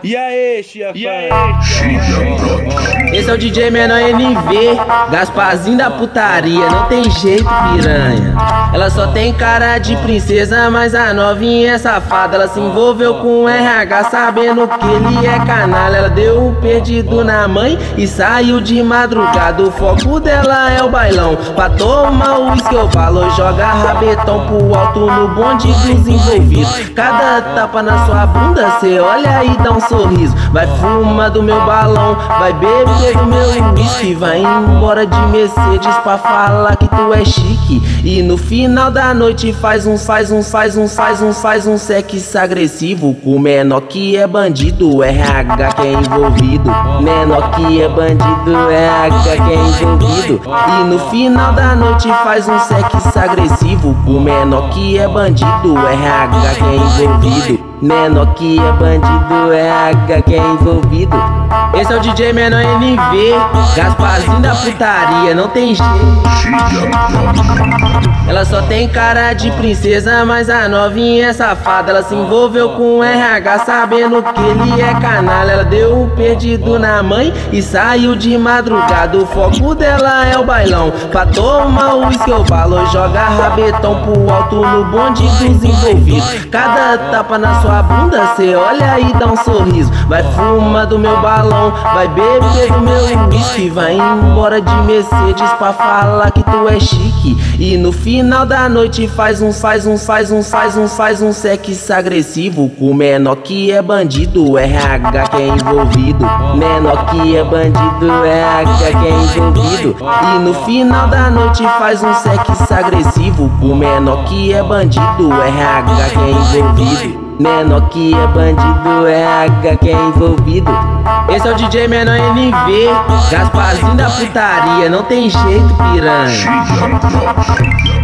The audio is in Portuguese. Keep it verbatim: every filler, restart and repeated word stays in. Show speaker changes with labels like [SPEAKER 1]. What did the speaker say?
[SPEAKER 1] E aí, Chia Fã?
[SPEAKER 2] Esse é o D J Menor N V, Gasparzinho da putaria, não tem jeito, piranha. Ela só tem cara de princesa, mas a novinha é safada. Ela se envolveu com o R H sabendo que ele é canalha. Ela deu um perdido na mãe e saiu de madrugada. O foco dela é o bailão, pra tomar o uísque eu falo. Joga rabetão pro alto no bonde dos envolvidos. Cada tapa na sua bunda, cê olha e dá um sorriso. Vai fumar do meu balão, vai beber do meu uísque. Vai embora de Mercedes pra falar que tu é chique. E no final da noite faz um, faz um, faz um, faz um, faz um sexo agressivo com o menor que é bandido, R H que é envolvido. Menor que é bandido, R H que é envolvido. E no final da noite faz um sexo agressivo com o menor que é bandido, R H que é envolvido. Menor que é bandido, R H que é envolvido. Esse é o D J Menor N V, Gasparzinho da putaria, não tem jeito. Ela só tem cara de princesa, mas a novinha é safada. Ela se envolveu com o R H sabendo que ele é canalha. Ela deu um perdido na mãe e saiu de madrugada. O foco dela é o bailão, pra tomar o uísque eu falo. Joga rabetão pro alto no bonde dos envolvidos. Cada tapa na sua bunda, cê olha e dá um sorriso. Vai fumar do meu balão, vai beber do meu uísque. Vai embora de Mercedes pra falar que tu é chique. E no final da noite faz um, faz um, faz um, faz um, faz um sexo agressivo com o menor que é bandido, R H que é envolvido. Menor que é bandido, R H que é envolvido. E no final da noite faz um sexo agressivo com o menor que é bandido, R H que é envolvido. Menor que é bandido, R H que é envolvido. Esse é o D J Menor N V, Gasparzinho da putaria, não tem jeito, piranha.